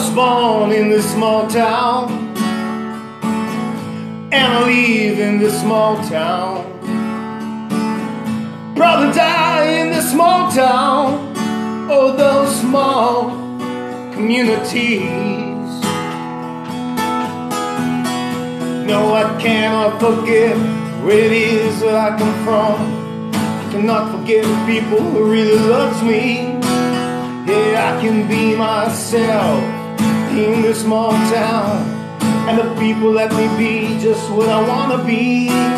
was born in this small town, and I live in this small town. Brother died in this small town. Oh, those small communities. No, I cannot forget where it is that I come from. I cannot forget the people who really loves me. Yeah, I can be myself in this small town, and the people let me be just what I wanna be.